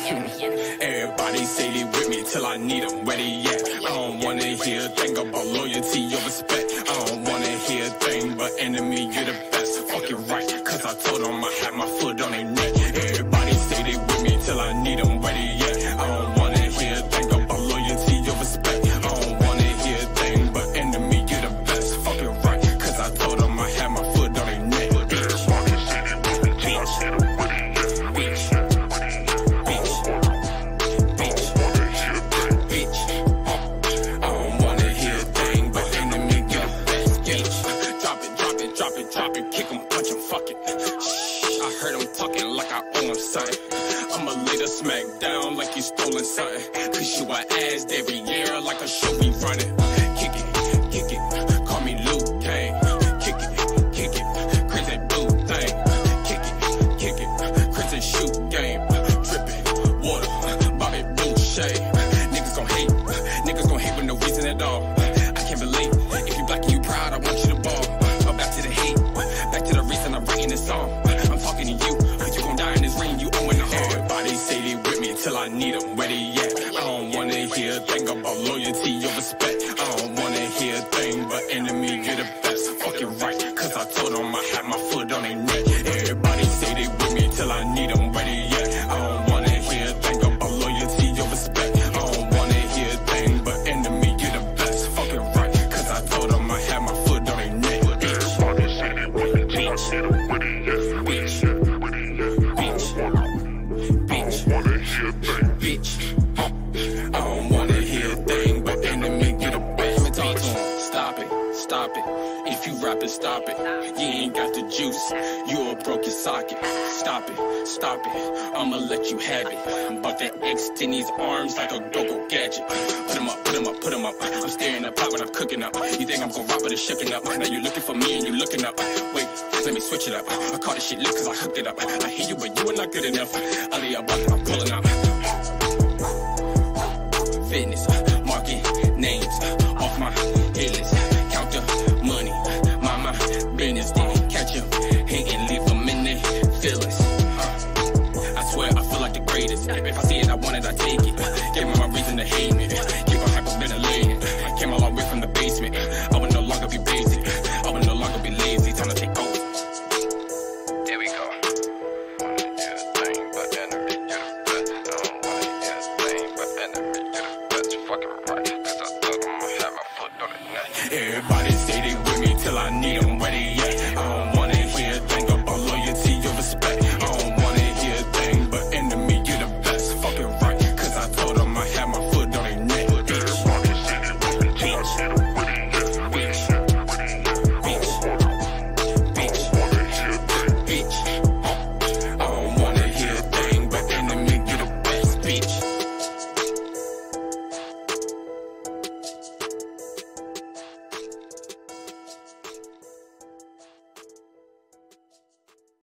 Everybody say they with me till I need them. Where they at? I don't wanna hear a thing about loyalty or respect. I don't wanna hear a thing but enemy, you're the best. Fuck it right, cause I told them I had my foot on their neck. Everybody say they with me till I need them. Where they at? I don't wanna hear a thing about loyalty or respect. I don't wanna hear a thing but enemy, you're the best. Fuck it right, cause I told them I had my foot on their neck. Drop it, kick 'em, punch 'em, fuck it. Shh, I heard 'em talking like I owe 'em something. I'ma lay the smack down like you stolen something. Cause you are ass every year like a show we running. Kick it, call me Luke Kang. Kick it, crazy blue thing. Kick it, crazy shoot game. Drippin', water, Bobby Boucher. Niggas gon' hate with no reason at all. I can't relate, if you black and you proud, I want you to ball. Back to the hate, back to the reason I'm writing this song. I'm talking to you, but you gon' die in this ring, you owing the heart. Everybody say they with me till I need them. Where they at? I don't wanna hear a thing about loyalty or respect. I don't wanna hear a thing but enemy, you're the best. Fuck it right, cause I told them I had my foot on their neck. Everybody say they with me till I need them. Where they at? I don't wanna hear a thing about loyalty or respect. I don't wanna hear a thing but enemy, you're the best. Fuck it right, cause I told them I had my foot on their neck. Bitch, I don't wanna hear a thing but enemy, get a best. Let me talk to him. Stop it. If you rapping, stop it. You ain't got the juice, you'll broke your socket. Stop it, I'ma let you have it. But that X in these arms like a go-go gadget. Put 'em up. I'm staring up pot when I'm cooking up. You think I'm gon' rob, but it's shooking up. Now you looking for me and you looking up. Wait, let me switch it up. I call this shit lit cause I hooked it up. I hear you, but you are not good enough. Ali, I'm pulling up. Fitness, market names off my hit list. Count the money, mind my business. Then catch 'em, hate and leave 'em in their feelings. I swear I feel like the greatest. If I see it, I want it, I take it. Give me my reason to hate me. Keep on hyperventilating. Came a long way from the basement. I will no longer be basic. I will no longer be lazy. Time to take over. There we go. Everybody